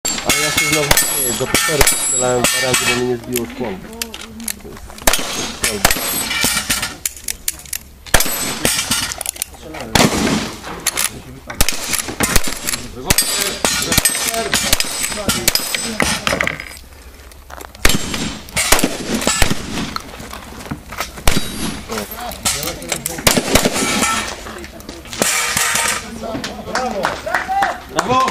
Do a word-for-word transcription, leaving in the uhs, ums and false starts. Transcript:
Ale ja się znowu nie, do peteru strzelałem dwa razy, bo mnie nie zbiło szkło. Brawo!